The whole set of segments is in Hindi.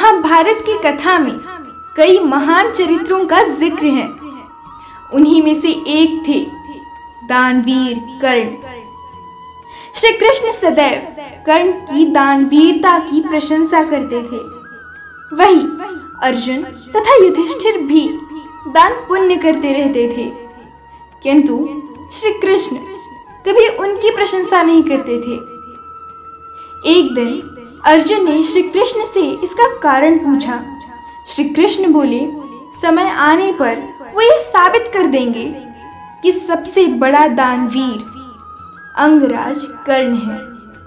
महाभारत की कथा में कई महान चरित्रों का जिक्र है। उन्हीं में से एक थे दानवीर कर्ण। श्री कृष्ण सदैव कर्ण की दानवीरता की प्रशंसा करते थे। वही अर्जुन तथा युधिष्ठिर भी दान पुण्य करते रहते थे, किंतु श्री कृष्ण कभी उनकी प्रशंसा नहीं करते थे। एक दिन अर्जुन ने श्री कृष्ण से इसका कारण पूछा। श्री कृष्ण बोले, समय आने पर वो ये साबित कर देंगे कि सबसे बड़ा दानवीर अंगराज कर्ण है।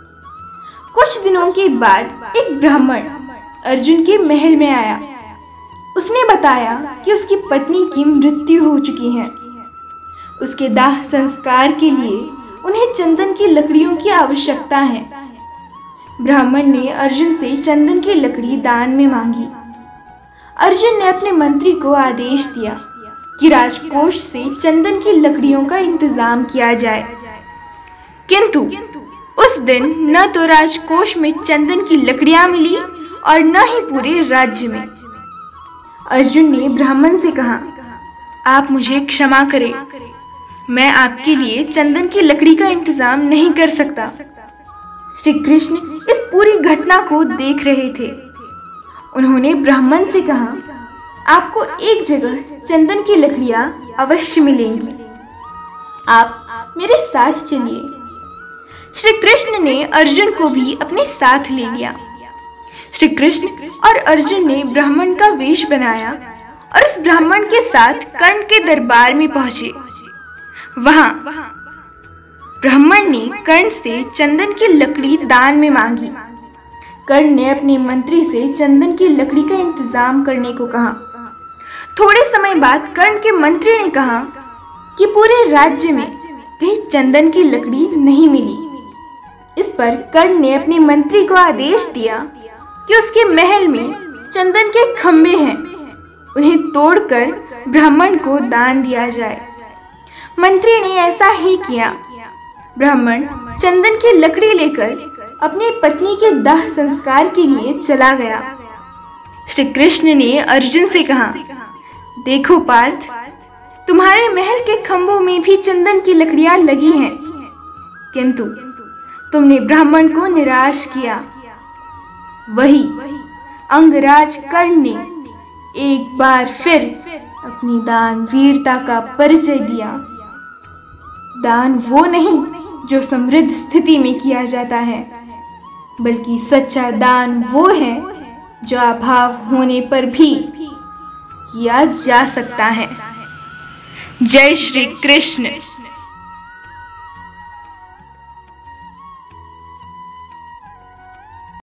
कुछ दिनों के बाद एक ब्राह्मण अर्जुन के महल में आया। उसने बताया कि उसकी पत्नी की मृत्यु हो चुकी है। उसके दाह संस्कार के लिए उन्हें चंदन की लकड़ियों की आवश्यकता है। ब्राह्मण ने अर्जुन से चंदन की लकड़ी दान में मांगी। अर्जुन ने अपने मंत्री को आदेश दिया कि राजकोष से चंदन की लकड़ियों का इंतजाम किया जाए, किंतु उस दिन न तो राजकोष में चंदन की लकड़ियां मिली और न ही पूरे राज्य में। अर्जुन ने ब्राह्मण से कहा, आप मुझे क्षमा करें, मैं आपके लिए चंदन की लकड़ी का इंतजाम नहीं कर सकता। श्री कृष्ण इस पूरी घटना को देख रहे थे। उन्होंने ब्राह्मण से कहा, आपको एक जगह चंदन की लकड़ियां अवश्य मिलेंगी, आप मेरे साथ चलिए। श्री कृष्ण ने अर्जुन को भी अपने साथ ले लिया। श्री कृष्ण और अर्जुन ने ब्राह्मण का वेश बनाया और उस ब्राह्मण के साथ कर्ण के दरबार में पहुंचे। वहां ब्राह्मण ने कर्ण से चंदन की लकड़ी दान में मांगी। कर्ण ने अपने मंत्री से चंदन की लकड़ी का इंतजाम करने को कहा। थोड़े समय बाद कर्ण के मंत्री ने कहा कि पूरे राज्य में कहीं चंदन की लकड़ी नहीं मिली। इस पर कर्ण ने अपने मंत्री को आदेश दिया कि उसके महल में चंदन के खंभे हैं, उन्हें तोड़कर ब्राह्मण को दान दिया जाए। मंत्री ने ऐसा ही किया। ब्राह्मण चंदन की लकड़ी लेकर अपनी पत्नी के दाह संस्कार के लिए चला गया। श्री कृष्ण ने अर्जुन से कहा, देखो पार्थ, तुम्हारे महल के खंभों में भी चंदन की लकड़ियां लगी हैं, किंतु तुमने ब्राह्मण को निराश किया। वही अंगराज कर्ण ने एक बार फिर अपनी दानवीरता का परिचय दिया। दान वो नहीं जो समृद्ध स्थिति में किया जाता है, बल्कि सच्चा दान वो है जो अभाव होने पर भी किया जा सकता है। जय श्री कृष्ण।